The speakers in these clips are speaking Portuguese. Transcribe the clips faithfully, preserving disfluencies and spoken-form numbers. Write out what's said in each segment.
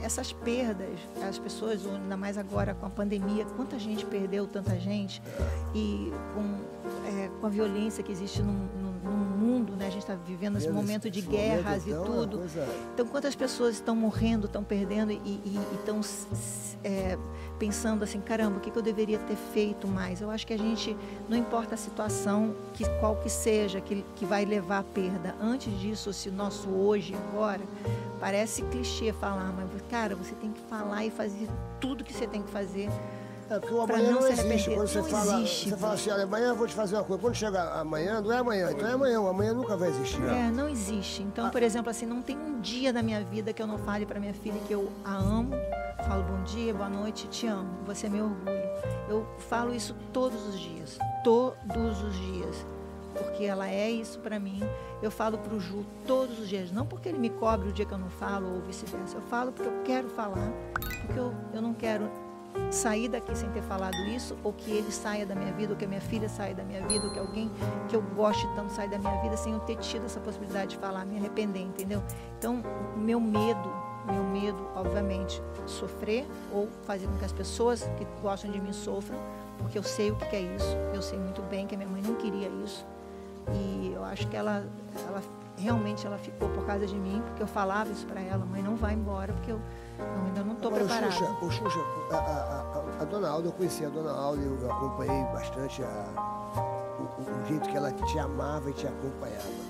essas perdas, as pessoas, ainda mais agora com a pandemia, quanta gente perdeu, tanta gente, e com, é, com a violência que existe no, no, no mundo, né? A gente está vivendo esse momento de guerras e tudo. Então, quantas pessoas estão morrendo, estão perdendo e estão é, pensando assim, caramba, o que, que eu deveria ter feito mais? Eu acho que a gente, não importa a situação, que, qual que seja, que, que vai levar à perda. Antes disso, se nosso hoje, agora, parece clichê falar, mas, cara, você tem que falar e fazer tudo que você tem que fazer. É, porque o amanhã não, não existe. Quando você, não fala, existe, você fala assim, olha, amanhã eu vou te fazer uma coisa. Quando chega amanhã, não é amanhã, então é amanhã. O amanhã nunca vai existir. É, não existe. Então, por exemplo, assim, não tem um dia da minha vida que eu não fale para minha filha que eu a amo. Falo bom dia, boa noite, te amo. Você é meu orgulho. Eu falo isso todos os dias. Todos os dias. Porque ela é isso para mim. Eu falo pro Ju todos os dias. Não porque ele me cobre o dia que eu não falo ou vice-versa. Eu falo porque eu quero falar. Porque eu, eu não quero sair daqui sem ter falado isso, ou que ele saia da minha vida, ou que a minha filha saia da minha vida, ou que alguém que eu goste tanto saia da minha vida sem eu ter tido essa possibilidade de falar, me arrepender, entendeu? Então, o meu medo, meu medo, obviamente, sofrer ou fazer com que as pessoas que gostam de mim sofram, porque eu sei o que é isso, eu sei muito bem que a minha mãe não queria isso, e eu acho que ela, ela realmente ela ficou por causa de mim, porque eu falava isso para ela, mãe, não vai embora, porque eu Não, ainda não estou preparada. Xuxa, o Xuxa, a, a, a, a Dona Alda, eu conheci a Dona Alda, eu acompanhei bastante a, o, o jeito que ela te amava e te acompanhava.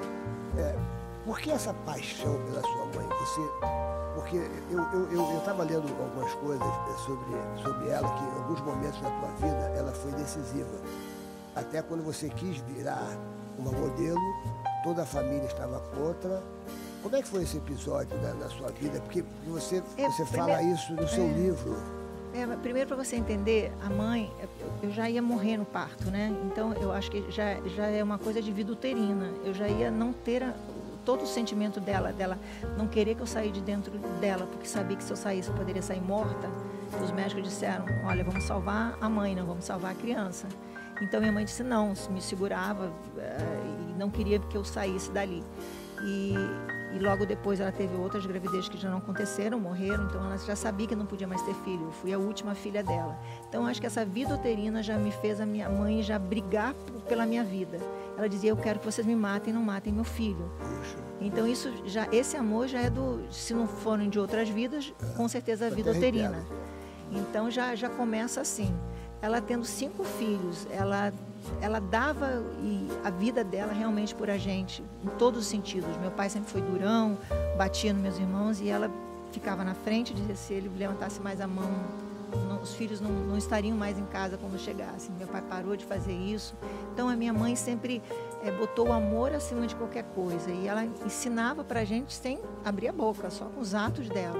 É, por que essa paixão pela sua mãe? Você, porque eu estava lendo algumas coisas sobre, sobre ela, que em alguns momentos da tua vida ela foi decisiva. Até quando você quis virar uma modelo, toda a família estava contra. Como é que foi esse episódio na, na sua vida? Porque você, é, você fala primeiro, isso no seu é, livro. É, primeiro, para você entender, a mãe, eu já ia morrer no parto, né? Então, eu acho que já, já é uma coisa de vida uterina. Eu já ia não ter a, todo o sentimento dela, dela não querer que eu saísse de dentro dela, porque sabia que se eu saísse eu poderia sair morta. Os médicos disseram, olha, vamos salvar a mãe, não vamos salvar a criança. Então, minha mãe disse não, me segurava uh, e não queria que eu saísse dali. E... E logo depois ela teve outras gravidezes que já não aconteceram, morreram, então ela já sabia que não podia mais ter filho. Eu fui a última filha dela. Então acho que essa vida uterina já me fez a minha mãe já brigar pela minha vida. Ela dizia, eu quero que vocês me matem, não matem meu filho. Então isso já, esse amor já é do, se não forem de outras vidas, com certeza a vida uterina. Então já, já começa assim. Ela tendo cinco filhos, ela... ela dava a vida dela realmente por a gente, em todos os sentidos. Meu pai sempre foi durão, batia nos meus irmãos e ela ficava na frente, dizia se ele levantasse mais a mão, não, os filhos não, não estariam mais em casa quando chegassem. Meu pai parou de fazer isso. Então a minha mãe sempre é, botou o amor acima de qualquer coisa e ela ensinava pra gente sem abrir a boca, só com os atos dela.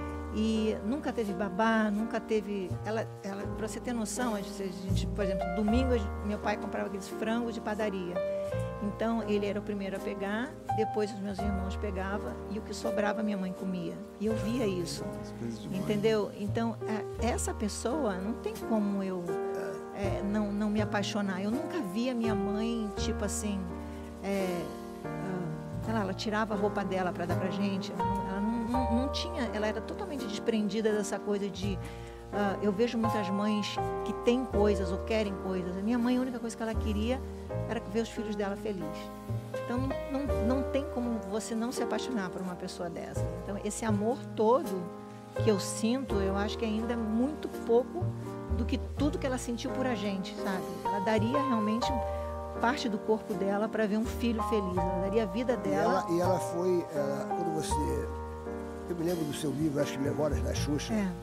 E nunca teve babá, nunca teve... Ela, ela, para você ter noção, a gente, por exemplo, domingo meu pai comprava aqueles frangos de padaria. Então ele era o primeiro a pegar, depois os meus irmãos pegavam e o que sobrava minha mãe comia. E eu via isso, entendeu? Então essa pessoa não tem como eu é, não, não me apaixonar. Eu nunca vi a minha mãe, tipo assim... É, sei lá, ela tirava a roupa dela para dar pra gente, ela não, ela não Não, não tinha, ela era totalmente desprendida dessa coisa de... Uh, eu vejo muitas mães que têm coisas ou querem coisas. A minha mãe, a única coisa que ela queria era ver os filhos dela felizes. Então, não, não, não tem como você não se apaixonar por uma pessoa dessa. Então, esse amor todo que eu sinto, eu acho que ainda é muito pouco do que tudo que ela sentiu por a gente, sabe? Ela daria realmente parte do corpo dela para ver um filho feliz. Ela daria a vida dela. E ela, e ela foi, ela, quando você... Eu me lembro do seu livro, acho que Memórias da Xuxa. É.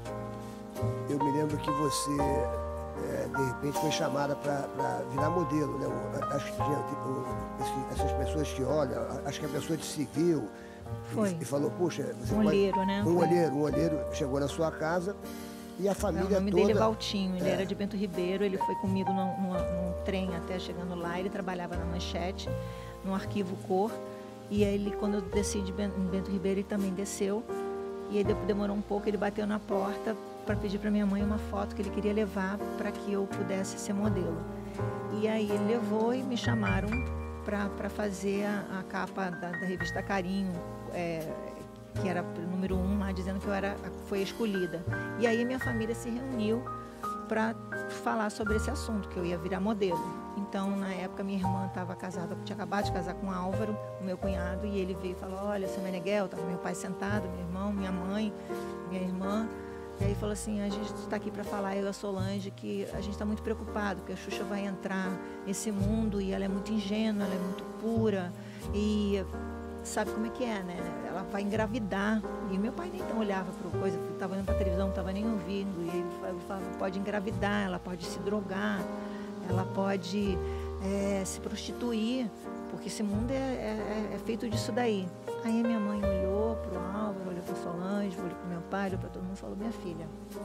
Eu me lembro que você, é, de repente, foi chamada para virar modelo, né? Acho que tipo, essas pessoas te olham, acho que a pessoa te seguiu. Foi. E, e falou, puxa... Você um pode... olheiro, né? Um olheiro, um olheiro chegou na sua casa e a família toda... O nome toda... dele é Valtinho, ele é. era de Bento Ribeiro, ele foi comigo num, num, num trem até chegando lá, ele trabalhava na Manchete, no Arquivo Cor. E aí, ele, quando eu desci de Bento Ribeiro, ele também desceu. E aí, depois demorou um pouco, ele bateu na porta para pedir para minha mãe uma foto que ele queria levar para que eu pudesse ser modelo. E aí, ele levou e me chamaram para fazer a, a capa da, da revista Carinho, é, que era o número um lá, dizendo que eu era, foi escolhida. E aí a minha família se reuniu para falar sobre esse assunto, que eu ia virar modelo. Então, na época, minha irmã estava casada, tinha acabado de casar com o Álvaro, o meu cunhado, e ele veio e falou, olha, seu Meneghel, estava meu pai sentado, meu irmão, minha mãe, minha irmã, e aí falou assim, a gente está aqui para falar, eu e a Solange, que a gente está muito preocupado, porque a Xuxa vai entrar nesse mundo e ela é muito ingênua, ela é muito pura, e sabe como é que é, né? Ela vai engravidar. E meu pai nem então olhava para coisa, estava olhando para a televisão, não estava nem ouvindo. E ele falava, pode engravidar, ela pode se drogar, ela pode é, se prostituir, porque esse mundo é, é, é feito disso daí. Aí a minha mãe olhou para o Álvaro, olhou para a Solange, olhou para o meu pai, olhou para todo mundo e falou, minha filha,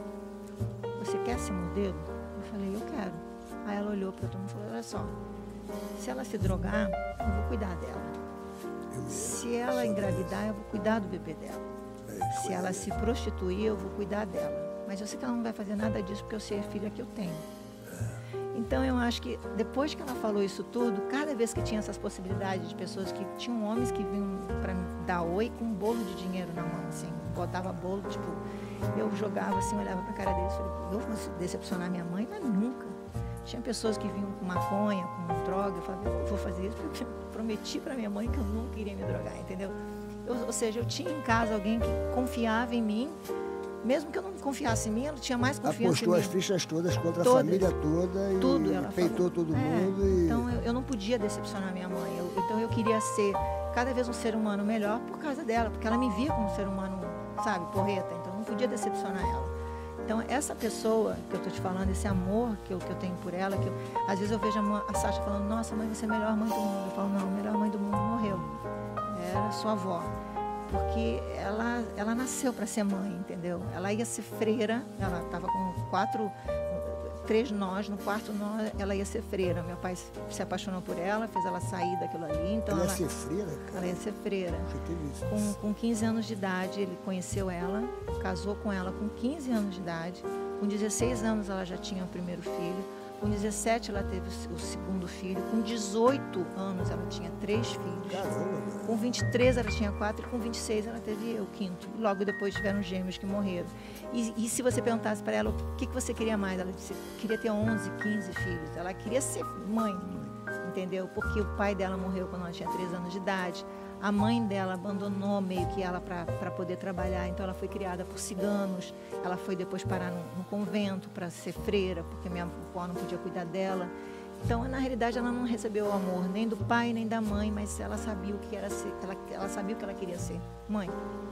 você quer ser modelo? Eu falei, eu quero. Aí ela olhou para todo mundo e falou, olha só, se ela se drogar, eu vou cuidar dela. Se ela engravidar, eu vou cuidar do bebê dela. Se ela se prostituir, eu vou cuidar dela. Mas eu sei que ela não vai fazer nada disso, porque eu sei a filha que eu tenho. Então, eu acho que depois que ela falou isso tudo, cada vez que tinha essas possibilidades de pessoas que tinham homens que vinham para me dar oi com um bolo de dinheiro na mão, assim, botava bolo, tipo, eu jogava assim, olhava para a cara deles e falei, eu vou decepcionar minha mãe? Mas nunca. Tinha pessoas que vinham com maconha, com droga, eu falava, eu vou fazer isso porque eu prometi para minha mãe que eu nunca iria me drogar, entendeu? Eu, ou seja, eu tinha em casa alguém que confiava em mim, mesmo que eu não confiasse em mim, ela tinha mais confiança Apostou em mim. as fichas todas contra todas, a família toda e tudo, ela peitou falou. todo É, mundo. E... Então eu, eu não podia decepcionar minha mãe, eu, então eu queria ser cada vez um ser humano melhor por causa dela, porque ela me via como um ser humano, sabe, porreta, então eu não podia decepcionar ela. Então, essa pessoa que eu estou te falando, esse amor que eu, que eu tenho por ela, que eu, às vezes eu vejo a, a Sasha falando, nossa, mãe, você é a melhor mãe do mundo. Eu falo, não, a melhor mãe do mundo morreu. Era sua avó. Porque ela, ela nasceu para ser mãe, entendeu? Ela ia ser freira, ela estava com quatro, três nós, no quarto nó ela ia ser freira. Meu pai se apaixonou por ela, fez ela sair daquilo ali. Então ela ela ia ser freira, cara? Ela ia ser freira. Você teve isso? Com, com quinze anos de idade, ele conheceu ela, casou com ela com quinze anos de idade. Com dezesseis anos, ela já tinha o primeiro filho. Com dezessete, ela teve o segundo filho. Com dezoito anos, ela tinha três filhos. Caramba, com vinte e três, ela tinha quatro. E com vinte e seis, ela teve o quinto. Logo depois, tiveram gêmeos que morreram. E, e se você perguntasse para ela o que, que você queria mais, ela disse que queria ter onze, quinze filhos. Ela queria ser mãe, entendeu? Porque o pai dela morreu quando ela tinha três anos de idade. A mãe dela abandonou meio que ela para poder trabalhar, então ela foi criada por ciganos. Ela foi depois parar no, no convento para ser freira, porque minha avó não podia cuidar dela. Então, na realidade, ela não recebeu o amor nem do pai nem da mãe, mas ela sabia o que era ser, ela, ela sabia o que ela queria ser, mãe.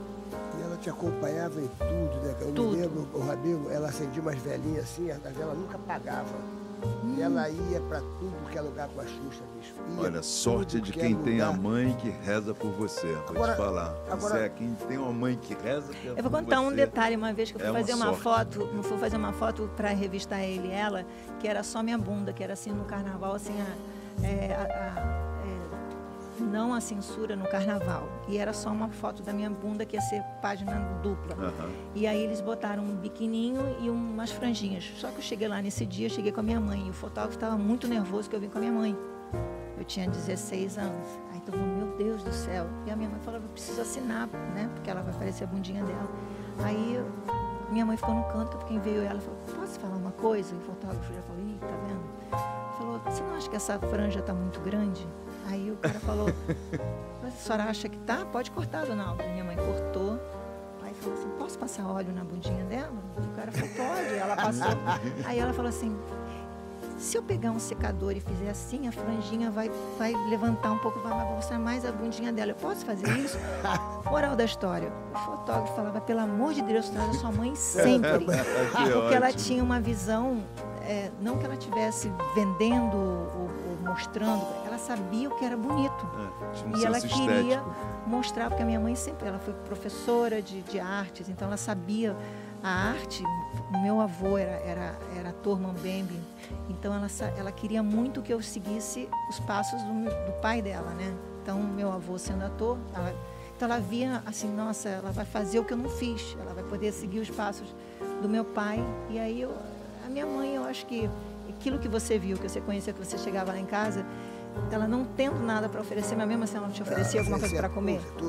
E ela te acompanhava em tudo, né? Eu Tudo. me lembro, o Rabino, ela acendia umas velhinhas assim, a vela nunca apagava. Hum. E ela ia para tudo que é lugar com a Xuxa, bicho. Ia Olha, sorte de quem tem a mãe que reza por você. Vou Agora- te falar. agora- Você é quem tem uma mãe que reza por Eu vou contar um você. detalhe, uma vez que eu fui é uma fazer uma sorte. foto, não fui fazer uma foto para revistar ele e ela, que era só minha bunda, que era assim no carnaval, assim, a, é, a- a- é, não a censura no carnaval. E era só uma foto da minha bunda que ia ser página dupla. Aham. E aí eles botaram um biquininho e umas franjinhas. Só que eu cheguei lá nesse dia, eu cheguei com a minha mãe. E o fotógrafo estava muito nervoso que eu vim com a minha mãe. Eu tinha dezesseis anos. Aí todo mundo, meu Deus do céu. E a minha mãe falou, eu preciso assinar, né? Porque ela vai aparecer a bundinha dela. Aí eu- minha mãe ficou no canto, porque quem veio ela falou, posso falar uma coisa? E o fotógrafo já falou, ih, tá vendo? Falou, você não acha que essa franja tá muito grande? Aí o cara falou, mas a senhora acha que tá? Pode cortar, dona Alda. Minha mãe cortou. Aí falou assim, posso passar óleo na bundinha dela? O cara falou, pode. Ela passou. Aí ela falou assim, se eu pegar um secador e fizer assim, a franjinha vai, vai levantar um pouco, vai mostrar mais a bundinha dela. Eu posso fazer isso? Moral da história. O fotógrafo falava, pelo amor de Deus, traz a sua mãe sempre. Que Porque ela ótimo. tinha uma visão, é, não que ela estivesse vendendo ou, ou mostrando, ela sabia o que era bonito. É, tinha um E ela senso queria estético. mostrar, porque a minha mãe sempre, ela foi professora de, de artes, então ela sabia a arte. O meu avô era, era, era ator mambembe, então ela, sa- ela queria muito que eu seguisse os passos do, meu- do pai dela, né? Então, meu avô sendo ator, ela, então ela via assim, nossa, ela vai fazer o que eu não fiz, ela vai poder seguir os passos do meu pai. E aí, eu, a minha mãe, eu acho que aquilo que você viu, que você conhecia, que você chegava lá em casa, ela não tendo nada para oferecer, mas mesmo assim ela não te oferecia alguma coisa para comer? Tudo. Ela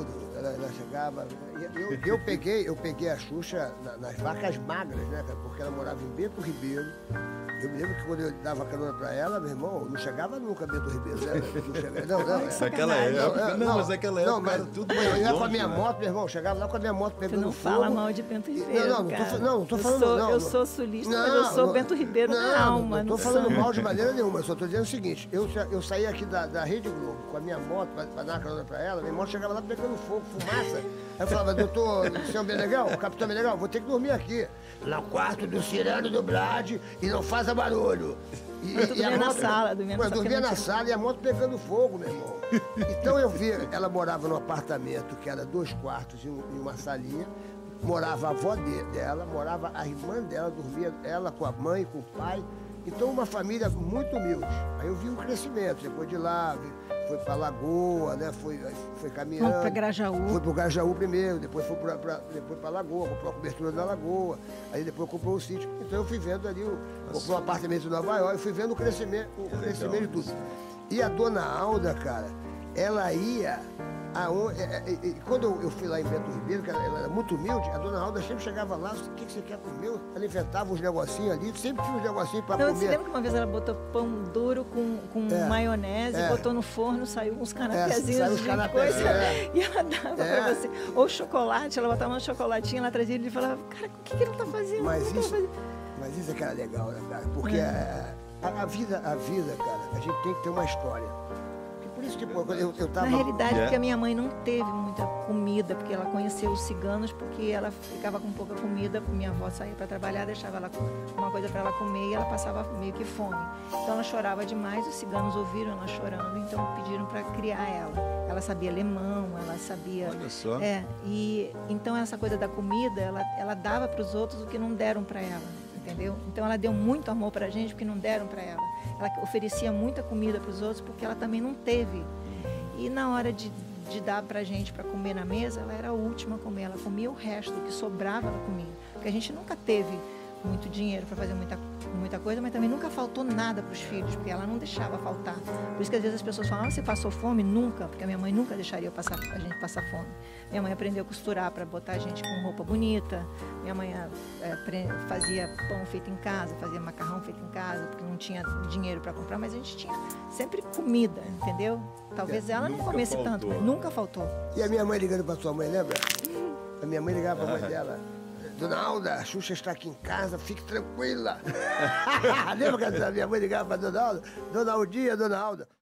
ela, ela chegava. Eu, eu, peguei, eu peguei a Xuxa na, nas vacas magras, né, cara? Porque ela morava em Bento Ribeiro. Eu me lembro que quando eu dava carona pra ela, meu irmão, não chegava nunca Bento Ribeiro, né? Não, chegava, não, não, é. Naquela época, não, não, mas naquela época não, mas, era tudo eu ia longe, com a minha né? moto, meu irmão, chegava lá com a minha moto pegando fogo. Tu não fogo. fala mal de Bento Ribeiro, Não, não, cara. não, tô, não, tô falando... Eu sou, não, eu não, sou sulista, não, mas eu sou não, Bento Ribeiro não, na alma. Não tô no falando sangue. mal de maneira nenhuma, eu só tô dizendo o seguinte, eu, eu saí aqui da, da Rede Globo com a minha moto pra, pra dar carona pra ela, minha moto chegava lá pegando fogo, fumaça. Aí eu falava, doutor, senhor Benegal, capitão Benegal, vou ter que dormir aqui. No quarto do Cirano do Brade e não faça barulho. E, Eu dormia na sala, dormia na eu sala, dormia na tinha- sala e a moto pegando fogo, meu irmão. Então eu vi, ela morava num apartamento que era dois quartos e, um- e uma salinha. Morava a avó de- dela, morava a irmã dela, dormia ela com a mãe, com o pai. Então uma família muito humilde. Aí eu vi um crescimento, depois de lá, vi- foi pra Lagoa, né? Foi, foi caminhando. Fomos pra Grajaú. Foi pro Grajaú primeiro, depois foi pra, pra, depois pra Lagoa, comprou a cobertura da Lagoa, aí depois comprou o sítio. Então eu fui vendo ali, o, comprou um apartamento em Nova York, fui vendo o crescimento, o crescimento de tudo. E a dona Alda, cara, ela ia aonde, é, é, é, quando eu, eu fui lá em Bento Ribeiro, que ela, ela era muito humilde, a dona Alda sempre chegava lá, o que, que você quer comer? Ela inventava uns negocinhos ali, sempre tinha uns negocinhos pra Não, você comer. lembra que uma vez ela botou pão duro com, com É, maionese, é. botou no forno, saiu uns canapézinhos saiu uns de canapés, coisa, é. e ela dava É. pra você. Ou chocolate, ela botava um chocolatinho, ela trazia e falava, cara, o que, que ela tá fazendo? Mas O que que ela isso, tá fazendo? mas isso é que era legal, né, cara? Porque É. a, a- a vida, a vida, cara, a gente tem que ter uma história. E por isso que, pô, eu, eu tava... Na realidade, É. porque a minha mãe não teve muita comida, porque ela conheceu os ciganos, porque ela ficava com pouca comida, minha avó saía para trabalhar, deixava ela com uma coisa para ela comer e ela passava meio que fome. Então ela chorava demais, os ciganos ouviram ela chorando, então pediram para criar ela. Ela sabia alemão, ela sabia... Olha só. É, e então essa coisa da comida, ela, ela dava para os outros o que não deram para ela, entendeu? Então ela deu muito amor para a gente porque não deram para ela. Ela oferecia muita comida para os outros porque ela também não teve. E na hora de, de dar para a gente para comer na mesa, ela era a última a comer. Ela comia o resto, o que sobrava ela comia. Porque a gente nunca teve muito dinheiro para fazer muita, muita coisa, mas também nunca faltou nada para os filhos, porque ela não deixava faltar. Por isso que às vezes as pessoas falam, ah, você passou fome? Nunca, porque a minha mãe nunca deixaria eu passar, a gente passar fome. Minha mãe aprendeu a costurar para botar a gente com roupa bonita. Minha mãe é, pre- fazia pão feito em casa, fazia macarrão feito em casa, porque não tinha dinheiro para comprar, mas a gente tinha sempre comida, entendeu? Talvez ela não Nunca comesse faltou. tanto, mas nunca faltou. E a minha mãe ligando pra sua mãe, lembra? A minha mãe ligava pra mãe dela. Dona Alda, a Xuxa está aqui em casa, fique tranquila. Lembra que a minha mãe ligava pra Dona Alda? Dona Aldia, Dona Alda.